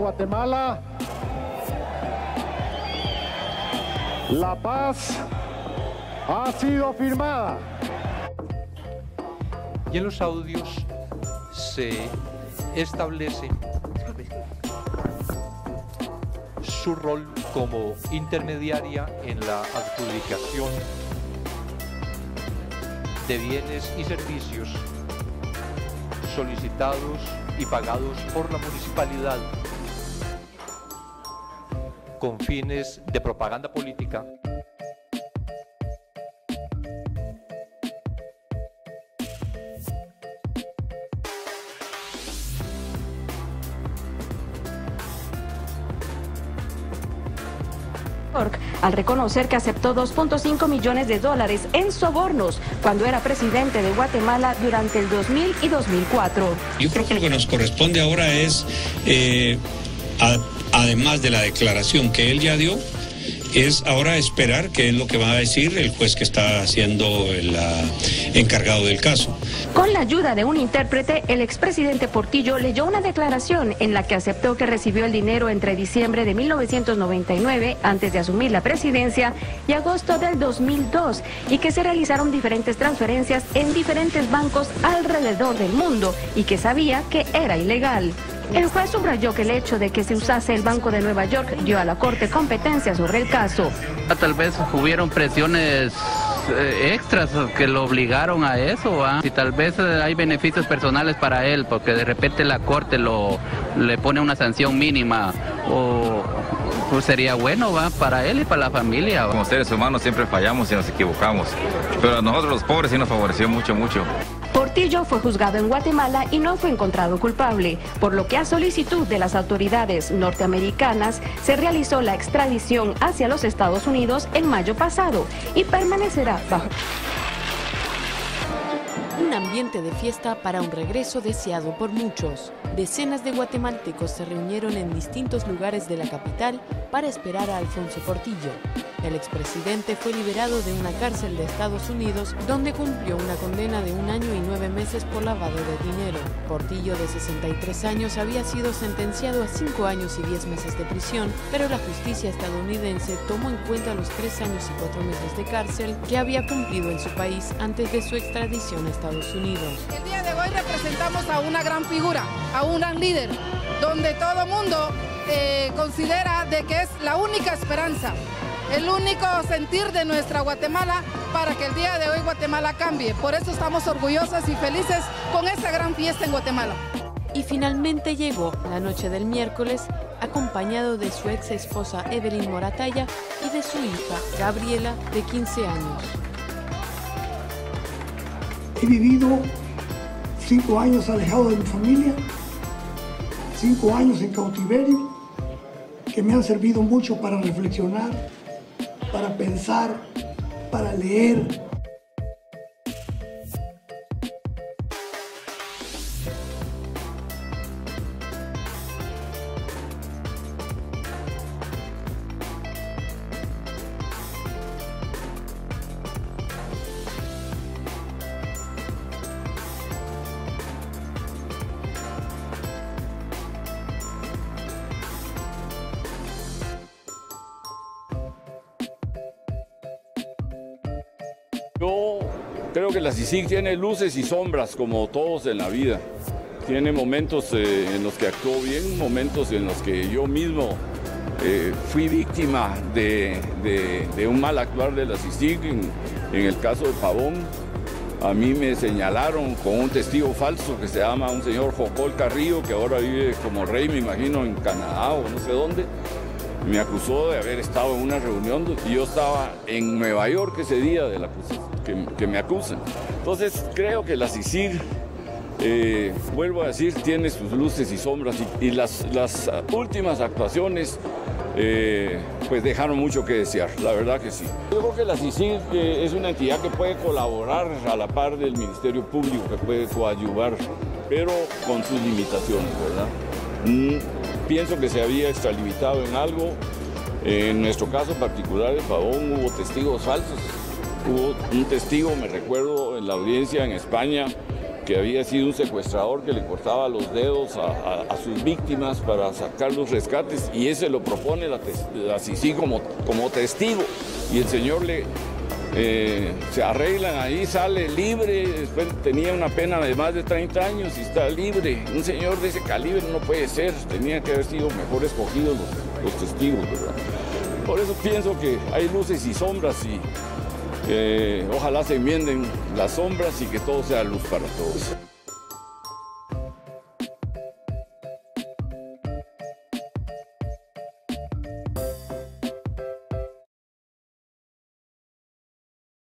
Guatemala, la paz ha sido firmada. Y en los audios se establece su rol como intermediaria en la adjudicación de bienes y servicios solicitados y pagados por la municipalidad con fines de propaganda política. Al reconocer que aceptó 2.5 millones de dólares en sobornos cuando era presidente de Guatemala durante el 2000 y 2004. Yo creo que lo que nos corresponde ahora es, además de la declaración que él ya dio, es ahora esperar qué es lo que va a decir el juez que está siendo el encargado del caso. Con la ayuda de un intérprete, el expresidente Portillo leyó una declaración en la que aceptó que recibió el dinero entre diciembre de 1999, antes de asumir la presidencia, y agosto del 2002, y que se realizaron diferentes transferencias en diferentes bancos alrededor del mundo, y que sabía que era ilegal. El juez subrayó que el hecho de que se usase el Banco de Nueva York dio a la Corte competencia sobre el caso. Tal vez hubieron presiones extras que lo obligaron a eso, y tal vez hay beneficios personales para él, porque de repente la Corte le pone una sanción mínima, o pues sería bueno para él y para la familia. Como seres humanos siempre fallamos y nos equivocamos, pero a nosotros los pobres sí nos favoreció mucho. Portillo fue juzgado en Guatemala y no fue encontrado culpable, por lo que a solicitud de las autoridades norteamericanas se realizó la extradición hacia los Estados Unidos en mayo pasado y permanecerá bajo un ambiente de fiesta para un regreso deseado por muchos. Decenas de guatemaltecos se reunieron en distintos lugares de la capital para esperar a Alfonso Portillo. El expresidente fue liberado de una cárcel de Estados Unidos donde cumplió una condena de 1 año y 9 meses por lavado de dinero. Portillo, de 63 años, había sido sentenciado a 5 años y 10 meses de prisión, pero la justicia estadounidense tomó en cuenta los 3 años y 4 meses de cárcel que había cumplido en su país antes de su extradición a Estados Unidos. El día de hoy representamos a una gran figura, a un gran líder, donde todo mundo considera de que es la única esperanza, el único sentir de nuestra Guatemala para que el día de hoy Guatemala cambie. Por eso estamos orgullosos y felices con esta gran fiesta en Guatemala. Y finalmente llegó la noche del miércoles, acompañado de su ex esposa Evelyn Moratalla y de su hija Gabriela, de 15 años. He vivido 5 años alejado de mi familia, 5 años en cautiverio, que me han servido mucho para reflexionar, para pensar, para leer. Yo creo que la CICIG tiene luces y sombras como todos en la vida. Tiene momentos en los que actuó bien, momentos en los que yo mismo fui víctima de un mal actuar de la CICIG. En el caso de Pavón, a mí me señalaron con un testigo falso que se llama un señor Jocol Carrillo, que ahora vive como rey, me imagino, en Canadá o no sé dónde. Me acusó de haber estado en una reunión y yo estaba en Nueva York ese día de la que me acusan. Entonces creo que la CICIG, vuelvo a decir, tiene sus luces y sombras y las últimas actuaciones pues dejaron mucho que desear, la verdad que sí. Yo creo que la CICIG es una entidad que puede colaborar a la par del Ministerio Público, que puede coadyuvar, pero con sus limitaciones, ¿verdad? Pienso que se había extralimitado en algo. En nuestro caso particular de Pavón hubo testigos falsos. Hubo un testigo, me recuerdo, en la audiencia en España, que había sido un secuestrador que le cortaba los dedos a sus víctimas para sacar los rescates, y ese lo propone la CICIG como testigo, y el señor se arreglan ahí, sale libre. Después tenía una pena de más de 30 años y está libre. Un señor de ese calibre no puede ser, tenía que haber sido mejor escogidos los testigos, ¿verdad? Por eso pienso que hay luces y sombras, y ojalá se enmienden las sombras y que todo sea luz para todos.